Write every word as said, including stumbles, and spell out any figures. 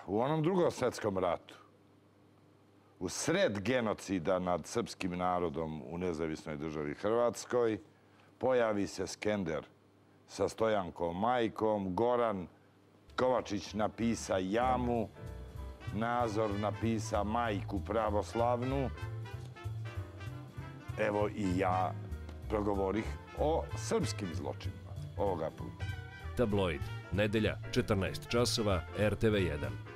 u onom drugom svetskom ratu, u sred genocida nad srpskim narodom u nezavisnoj državi Hrvatskoj, pojavi se Skender sa Stojankom majkom, Goran Kovačić napisa Jamu, Nazor napisa Majku pravoslavnu. Evo i ja progovorih o srpskim zločinima ovoga puta. Tabloid, nedelja, četrnaest časova, R T V jedan.